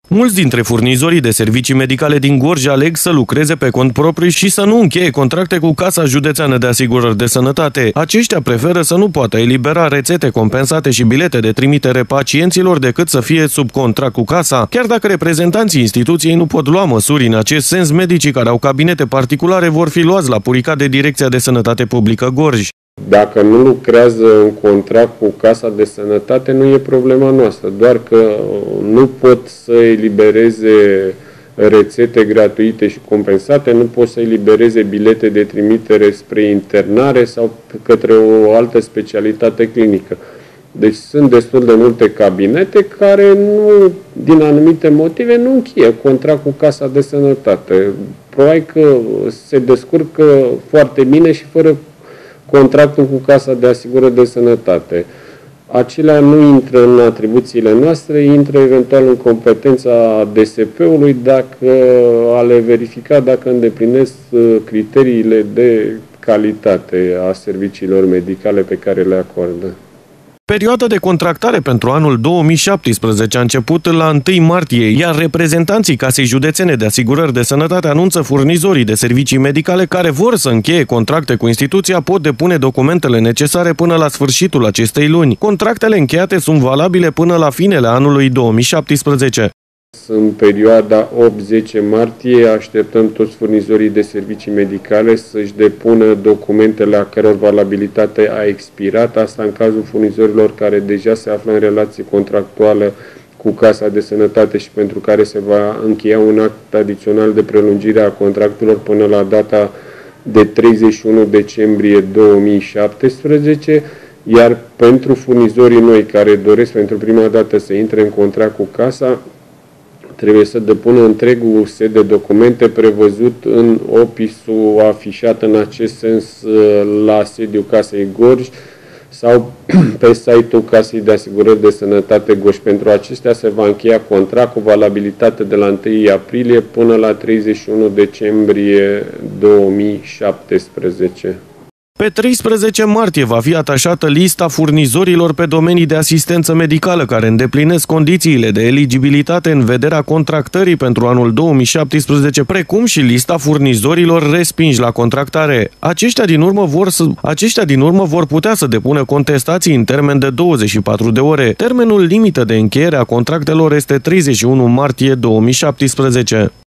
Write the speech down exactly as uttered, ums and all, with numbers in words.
Mulți dintre furnizorii de servicii medicale din Gorj aleg să lucreze pe cont propriu și să nu încheie contracte cu Casa Județeană de Asigurări de Sănătate. Aceștia preferă să nu poată elibera rețete compensate și bilete de trimitere pacienților decât să fie sub contract cu Casa. Chiar dacă reprezentanții instituției nu pot lua măsuri în acest sens, medicii care au cabinete particulare vor fi luați la puricat de Direcția de Sănătate Publică Gorj. Dacă nu lucrează în contract cu Casa de Sănătate, nu e problema noastră, doar că nu pot să elibereze rețete gratuite și compensate, nu pot să elibereze bilete de trimitere spre internare sau către o altă specialitate clinică. Deci sunt destul de multe cabinete care, nu, din anumite motive, nu încheie contract cu Casa de Sănătate. Probabil că se descurcă foarte bine și fără contractul cu Casa de Asigurări de Sănătate. Acelea nu intră în atribuțiile noastre, intră eventual în competența D S P-ului dacă a le verifica dacă îndeplinesc criteriile de calitate a serviciilor medicale pe care le acordă. Perioada de contractare pentru anul două mii șaptesprezece a început la întâi martie, iar reprezentanții Casei Județene de Asigurări de Sănătate anunță furnizorii de servicii medicale care vor să încheie contracte cu instituția pot depune documentele necesare până la sfârșitul acestei luni. Contractele încheiate sunt valabile până la finele anului două mii șaptesprezece. În perioada opt zece martie așteptăm toți furnizorii de servicii medicale să-și depună documentele a căror valabilitate a expirat, asta în cazul furnizorilor care deja se află în relație contractuală cu Casa de Sănătate și pentru care se va încheia un act adițional de prelungire a contractelor până la data de treizeci și unu decembrie două mii șaptesprezece, iar pentru furnizorii noi care doresc pentru prima dată să intre în contract cu Casa, trebuie să depună întregul set de documente prevăzut în opisul afișat în acest sens la sediul Casei Gorj sau pe site-ul Casei de Asigurări de Sănătate Gorj. Pentru acestea se va încheia contract cu valabilitate de la întâi aprilie până la treizeci și unu decembrie două mii șaptesprezece. Pe treisprezece martie va fi atașată lista furnizorilor pe domenii de asistență medicală care îndeplinesc condițiile de eligibilitate în vederea contractării pentru anul două mii șaptesprezece, precum și lista furnizorilor respinși la contractare. Aceștia din urmă vor, să, aceștia din urmă vor putea să depună contestații în termen de douăzeci și patru de ore. Termenul limită de încheiere a contractelor este treizeci și unu martie două mii șaptesprezece.